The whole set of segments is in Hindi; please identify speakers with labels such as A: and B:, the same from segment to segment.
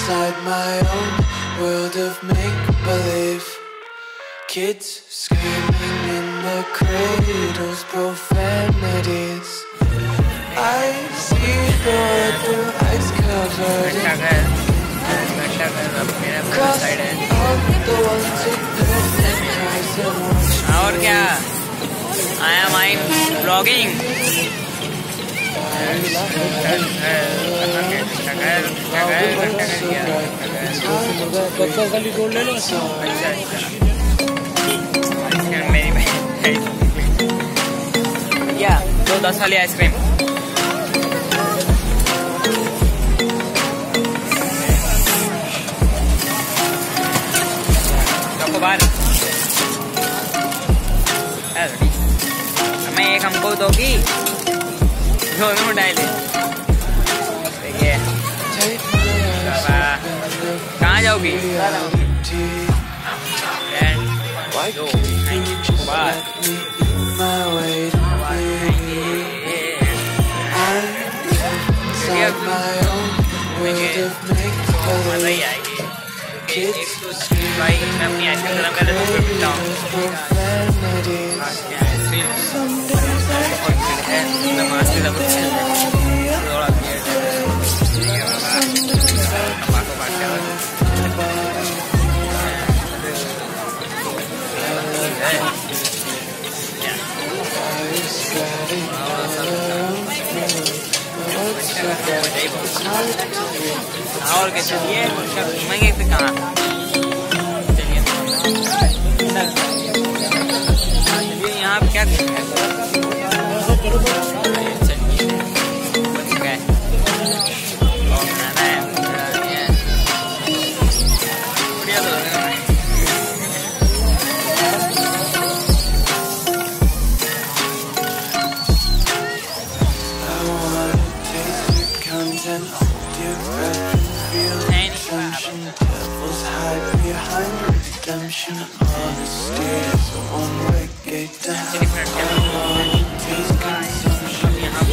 A: inside my own world of make-believe. Kids screaming in the cradles, profanities. I see the world through ice covered in cross out the ones who built and cries and watch.
B: और क्या? I am vlogging. या 10 वाली आइसक्रीम चॉकोबार मैं एक हमको दोगी दोनों डाले देखिए कहाँ जाओगी भाई मैं अपनी आइसक्रीम गरम कर देता हूँ और क्या चलिए घूमेंगे फिर कहाँ चलिए यहाँ पे क्या
A: Devils hide behind redemption. Honesty is a one-way gate to hell. Taste consumption.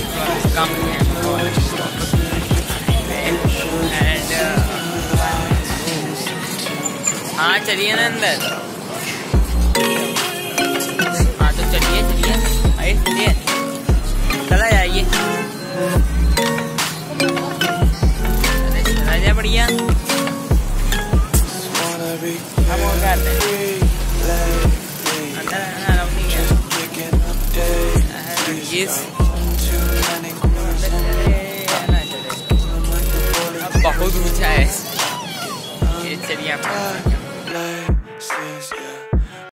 B: हाँ चलिए ना अंदर हाँ तो चलिए चलिए भाई चलिए चला जाइए चला जाए बढ़िया हम वो करते हैं अंदर बहुत ऊंचा है ये चलिए आप